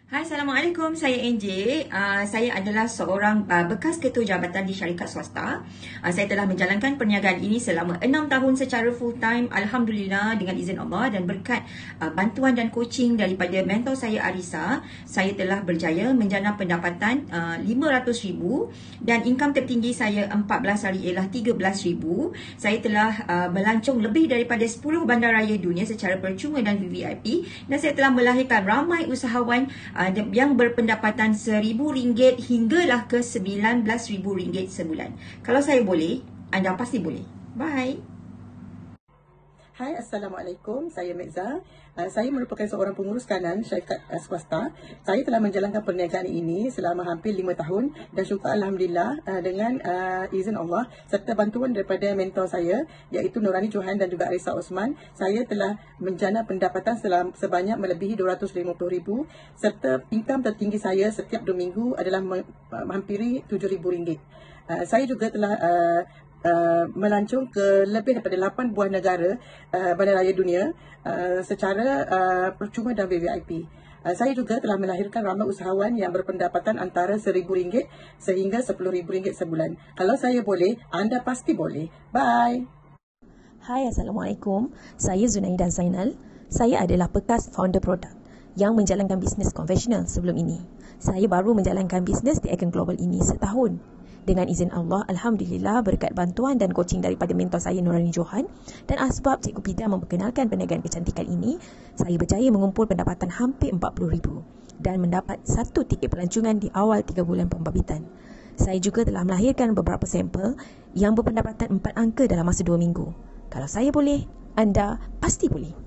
Hai, Assalamualaikum. Saya NJ. Saya adalah seorang bekas ketua jabatan di syarikat swasta. Saya telah menjalankan perniagaan ini selama 6 tahun secara full time. Alhamdulillah, dengan izin Allah dan berkat bantuan dan coaching daripada mentor saya Arisa, saya telah berjaya menjana pendapatan RM500,000 dan income tertinggi saya 14 hari ialah RM13,000. Saya telah melancong lebih daripada 10 bandaraya dunia secara percuma dan VVIP, dan saya telah melahirkan ramai usahawan yang berpendapatan RM1,000 hinggalah ke RM19,000 sebulan. Kalau saya boleh, anda pasti boleh. Bye. Hai, Assalamualaikum. Saya Mekza. Saya merupakan seorang pengurus kanan syarikat swasta. Saya telah menjalankan perniagaan ini selama hampir 5 tahun dan syukur Alhamdulillah dengan izin Allah serta bantuan daripada mentor saya iaitu Nurani Johan dan juga Arisa Osman, saya telah menjana pendapatan sebanyak melebihi RM250,000 serta income tertinggi saya setiap 2 minggu adalah menghampiri RM7,000. Saya juga telah melancong ke lebih daripada 8 buah negara bandaraya dunia secara percuma dan VVIP. Saya juga telah melahirkan ramai usahawan yang berpendapatan antara RM1,000 sehingga RM10,000 sebulan. Kalau saya boleh, anda pasti boleh. Bye. Hai, Assalamualaikum. Saya Zunaida Zainal. Saya adalah bekas founder produk yang menjalankan bisnes konvensional sebelum ini. Saya baru menjalankan bisnes di Agen Global ini setahun. Dengan izin Allah, Alhamdulillah, berkat bantuan dan coaching daripada mentor saya Nurani Johan dan asbab Cikgu Pida memperkenalkan perniagaan kecantikan ini, saya berjaya mengumpul pendapatan hampir RM40,000 dan mendapat 1 tiket pelancongan di awal 3 bulan pembabitan. Saya juga telah melahirkan beberapa sampel yang berpendapatan 4 angka dalam masa 2 minggu. Kalau saya boleh, anda pasti boleh.